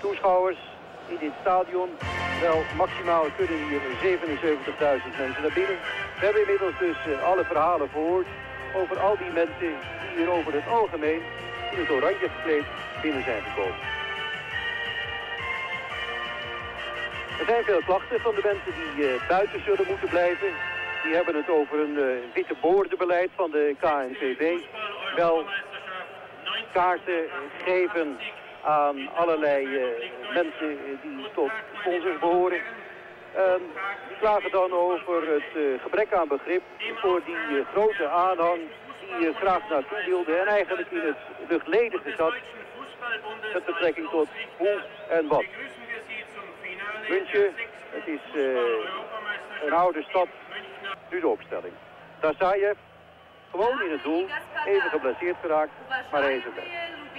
toeschouwers in dit stadion. Wel, maximaal kunnen hier 77.000 mensen naar binnen. We hebben inmiddels dus alle verhalen gehoord over al die mensen die hier over het algemeen in het oranje gekleed binnen zijn gekomen. Er zijn veel klachten van de mensen die buiten zullen moeten blijven. Die hebben het over een witte boordenbeleid van de KNVB. Wel, kaarten geven aan allerlei mensen die tot sponsors behoren. Die klagen dan over het gebrek aan begrip voor die grote aanhang die graag naartoe wilde en eigenlijk in het luchtledige zat met betrekking tot hoe en wat. München, het is een oude stad, nu de opstelling. Dasayev, gewoon in het doel, even geblesseerd geraakt, maar hij is erbij.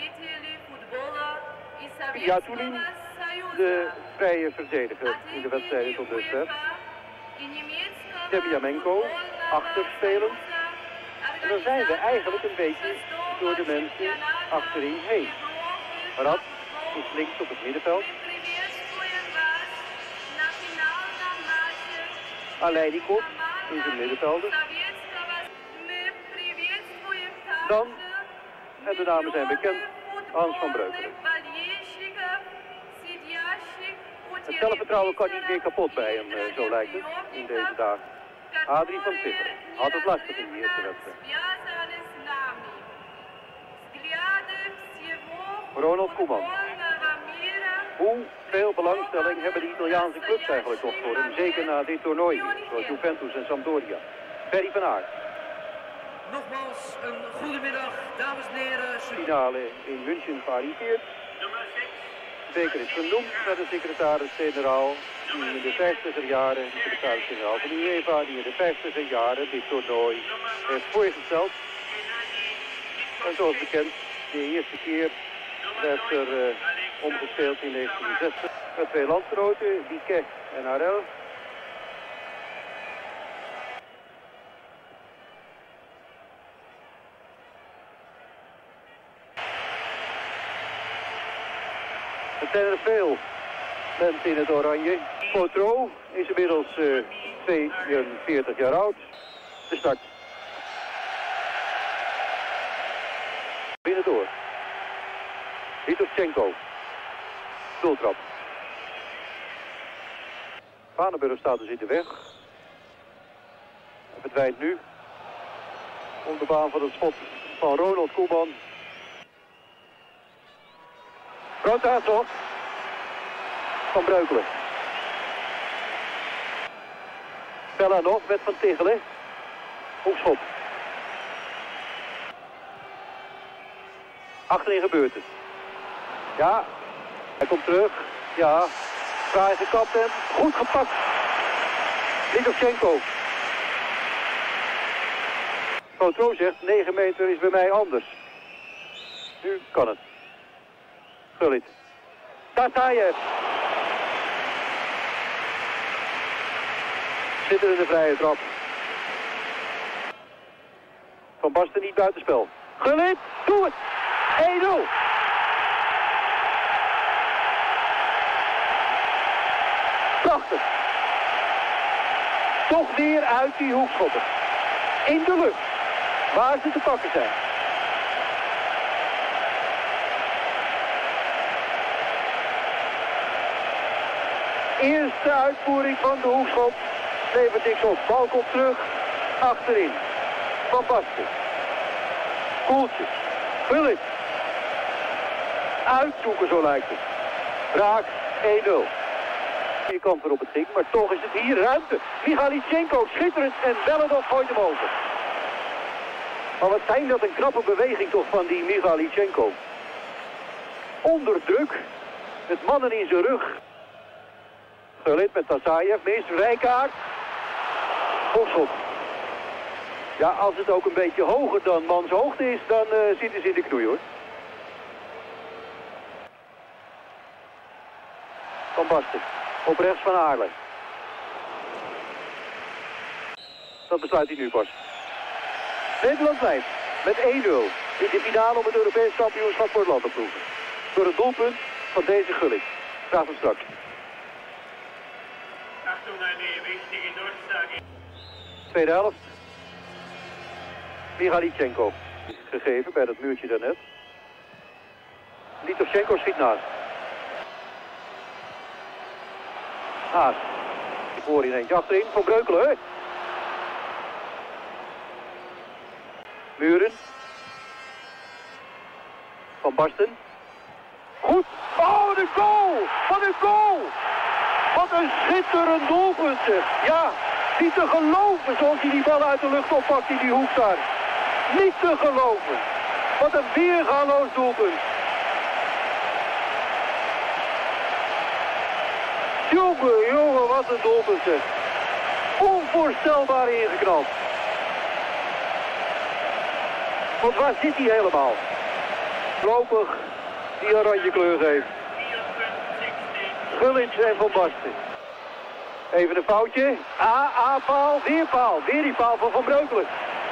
Yatulin, de vrije verdediger in de wedstrijd tot dusver. Semyamenko, achterspelend. En dan zijn we eigenlijk een beetje door de mensen achterin heen. Rad is links op het middenveld. Aleinikov in zijn middenvelder. Dan, en de namen zijn bekend, Hans van Breukelen. Het zelfvertrouwen kan niet meer kapot bij hem, zo lijkt het, in deze dagen. Adrie van Tifferen had het lastig in de eerste wedstrijd. Ronald Koeman. Hoeveel belangstelling hebben de Italiaanse clubs eigenlijk toch voor hem? Zeker na dit toernooi, zoals Juventus en Sampdoria. Ferry van Aert. Nogmaals een goedemiddag, dames en heren. Finale in München gearriveerd. De beker is genoemd naar de secretaris-generaal die in de 50er jaren, de secretaris-generaal van de UEFA, die in de 50er jaren dit toernooi heeft voorgesteld. En zoals bekend, de eerste keer werd er omgespeeld in 1960 met twee landgenoten, Biquet en Harel. Er zijn er veel mensen in het oranje. Potro is inmiddels 42 jaar oud. De start. Binnendoor. Vitovchenko. Doeltrap. Vanenburg staat dus in de weg. Hij verdwijnt nu. Om de baan van het schot van Ronald Koeman. Rotato van Breukelen. Belanov met Van Tichelen. Hoekschop. Achterin gebeurt het. Ja, hij komt terug. Ja, fraai gekapt en goed gepakt. Vitovchenko. Potro zegt 9 meter is bij mij anders. Nu kan het. Gullit. Dasayev. Schitterende vrije trap. Van Basten niet buitenspel. Gullit, doe het! 1-0. Prachtig. Toch weer uit die hoekschoppen. In de lucht. Waar ze te pakken zijn. Eerste uitvoering van de hoekschop. Levert niks op. Bal komt terug. Achterin. Van Basten. Koeltjes. Gullit. Uitzoeken, zo lijkt het. Raak 1-0. Je kant waarop het ging, maar toch is het hier ruimte. Michalichenko schitterend en Belanov gooit hem over. Maar wat zijn dat een knappe beweging toch van die Michalichenko. Onder druk. Met mannen in zijn rug. Gullit met Dasayev, meest Rijkaard. Hoekschop. Ja, als het ook een beetje hoger dan mans hoogte is, dan zitten ze in de knoei, hoor. Van Basten. Op rechts van Aarle. Dat besluit hij nu pas. Nederland leidt met 1-0 in de finale om het Europees kampioenschap voor landopproeven. Door het doelpunt van deze Gullit. Graag tot straks. Achtung, eine wichtige Durchsage. Tweede helft. Michalichenko gegeven bij dat muurtje daarnet. Litovchenko schiet naast. Haas. Ik hoor in eentje achterin. Van Breukelen. Hè? Muren. Van Basten. Goed. Oh, wat een goal! Wat een goal! Wat een schitterend doelpunt. Ja, niet te geloven zoals hij die bal uit de lucht oppakt in die hoek daar. Niet te geloven. Wat een weergaloos doelpunt. Jongen, wat een doelpunt zeg. Onvoorstelbaar ingeknald. Want waar zit hij helemaal? Voorlopig die oranje kleur geeft. Gullits en Van Basten. Even een foutje. A-paal, weer paal. Weer die paal van Van Breukelen.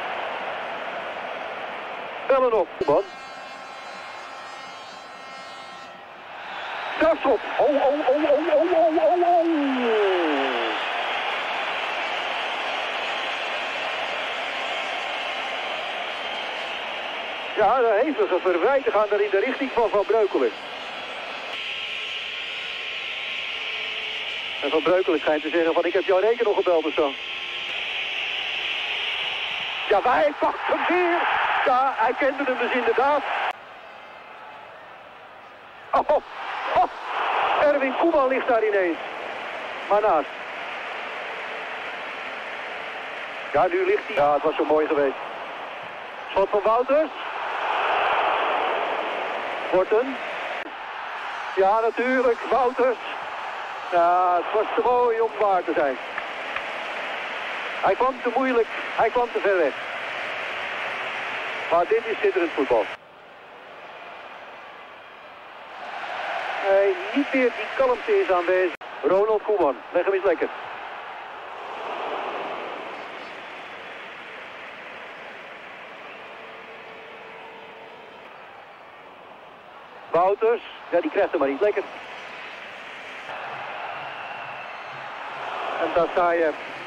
Bellen op, man. Strafschop. Oh. Ja, de hevige verwijten gaan er in de richting van Van Breukelen. En Van Breukelen schijnt te zeggen van ik heb jouw reken nog gebeld of zo. Ja, maar hij pakt hem weer. Ja, hij kende hem dus inderdaad. Oh. Erwin Koeman ligt daar ineens. Maar naast. Ja, nu ligt hij. Ja, het was zo mooi geweest. Schot van Wouters. Worten. Ja, natuurlijk. Wouters. Ja, het was te mooi om waar te zijn. Hij kwam te moeilijk. Hij kwam te ver weg. Maar dit is schitterend voetbal. Niet meer die kalmte is aanwezig. Ronald Koeman, leg hem eens lekker. Wouters, ja die krijgt hem maar niet lekker. En daar sta je.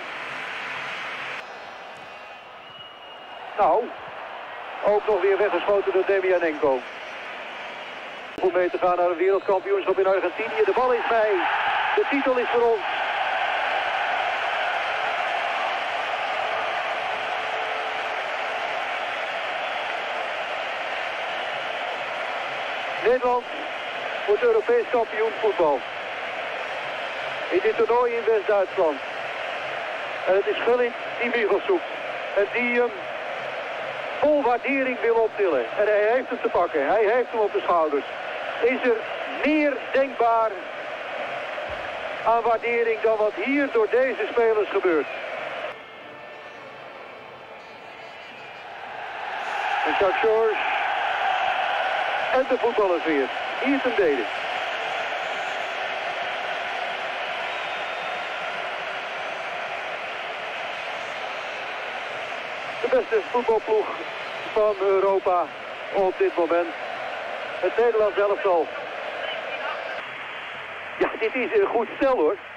Nou, ook nog weer weggeschoten door Demianenko. Om mee te gaan naar een wereldkampioenschap in Argentinië. De bal is bij. De titel is voor ons. Nederland wordt Europees kampioen voetbal. In dit toernooi in West-Duitsland. En het is Gullits die Michels zoekt. En die hem vol waardering wil optillen. En hij heeft hem te pakken. Hij heeft hem op de schouders. Is er meer denkbaar aan waardering dan wat hier door deze spelers gebeurt. En Chuck Shores en de voetballers weer. Hier ten dele. De beste voetbalploeg van Europa op dit moment. Het Nederlands elftal. Ja, dit is een goed stel hoor.